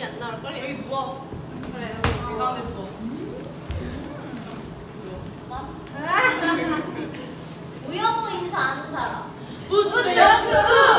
여기 안 나올 걸? 여기 누워. 그래 여기 가운데 누워. 우영우 인사 아는 사람. 우영우.